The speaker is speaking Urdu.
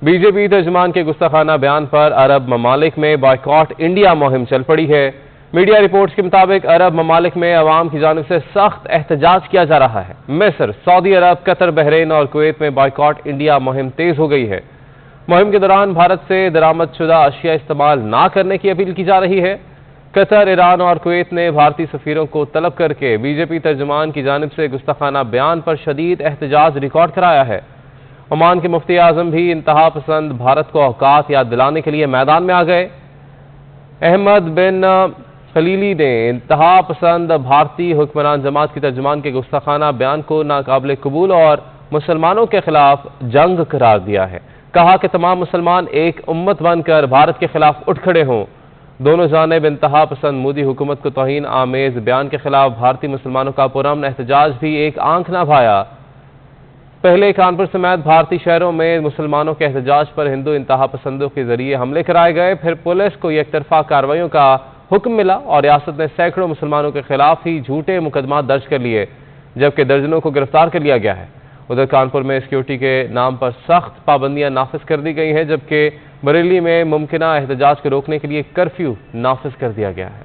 بی جے پی ترجمان کے گستاخانہ بیان پر عرب ممالک میں بائیکاٹ انڈیا مہم چل پڑی ہے۔ میڈیا رپورٹس کے مطابق عرب ممالک میں عوام کی جانب سے سخت احتجاج کیا جا رہا ہے۔ مصر، سعودی عرب، قطر، بحرین اور کویت میں بائیکاٹ انڈیا مہم تیز ہو گئی ہے۔ مہم کے دوران بھارت سے درآمد شدہ اشیاء استعمال نہ کرنے کی اپیل کی جا رہی ہے۔ قطر، ایران اور کویت نے بھارتی سفیروں کو طلب کر کے بی جے پی ترجمان کی جانب سے گستاخانہ بیان پر شدید احتجاج ریکارڈ کرایا ہے۔ عمان کے مفتی اعظم بھی انتہا پسند بھارت کو اوقات یاد دلانے کے لیے میدان میں آ گئے۔ احمد بن خلیلی نے انتہا پسند بھارتی حکمران جماعت کی ترجمان کے گستاخانہ بیان کو ناقابل قبول اور مسلمانوں کے خلاف جنگ قرار دیا ہے۔ کہا کہ تمام مسلمان ایک امت بن کر بھارت کے خلاف اٹھ کھڑے ہوں۔ دونوں جانب انتہا پسند مودی حکومت کو توہین آمیز بیان کے خلاف بھارتی مسلمانوں کا پرامن احتجاج بھی ایک آنکھ نہ بھایا۔ پہلے کانپور سمیت بھارتی شہروں میں مسلمانوں کے احتجاج پر ہندو انتہا پسندوں کے ذریعے حملے کرائے گئے، پھر پولیس کو یک طرفہ کارروائیوں کا حکم ملا اور ریاست نے سینکڑوں مسلمانوں کے خلاف ہی جھوٹے مقدمات درج کر لیے، جبکہ درجنوں کو گرفتار کر لیا گیا ہے۔ ادھر کانپور میں سیکیورٹی کے نام پر سخت پابندیاں نافذ کر دی گئی ہیں، جبکہ بریلی میں ممکنہ احتجاج کو روکنے کے لیے کرفیو نافذ کر دیا گیا ہے۔